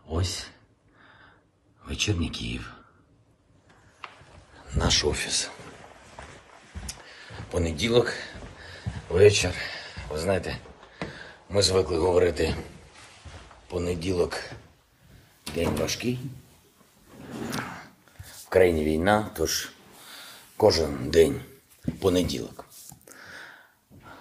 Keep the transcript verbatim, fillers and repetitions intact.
Ось вечірній Київ. Наш офіс. Понеділок, вечір. Ви знаєте, ми звикли говорити понеділок день важкий. В країні війна, тож кожен день понеділок.